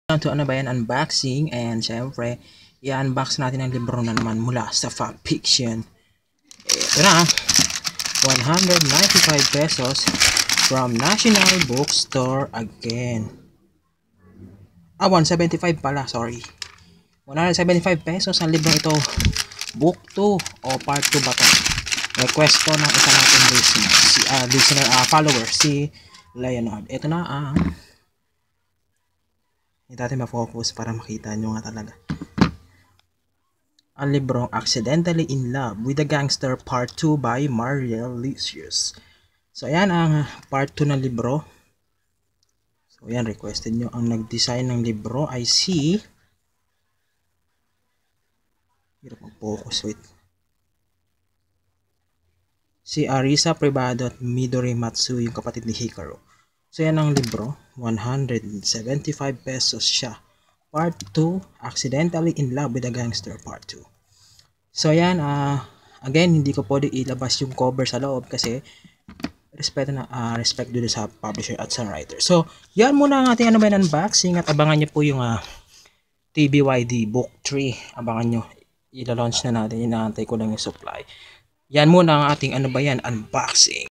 To ano ba yan, unboxing, and syempre i-unbox natin ang libro na naman mula sa Fact Fiction. Ito na, 195 pesos from National Bookstore again. 175 pala, sorry. 175 pesos ang librong ito. Book 2 o part 2 ba ito? Request to ng isa natin follower, si Leonard. Ito na ang hindi natin ma-focus para makita nyo nga talaga. Ang librong Accidentally in Love with a Gangster Part 2 by Mariel Licious. So ayan ang part 2 ng libro. So ayan, requested nyo. Ang nag-design ng libro ay si hirap mag-focus, wait. Si Arisa Privado at Midori Matsu, yung kapatid ni Hikaru. So yan ang libro, 175 pesos siya. Part 2, Accidentally in Love with a Gangster Part 2. So yan, again, hindi ko pwede ilabas yung cover sa loob kasi respect dito sa publisher at sa writer. So yan muna ang ating unboxing at abangan nyo po yung TBYD Book 3. Abangan nyo, ila-launch na natin, inaantay ko lang yung supply. Yan muna ang ating unboxing.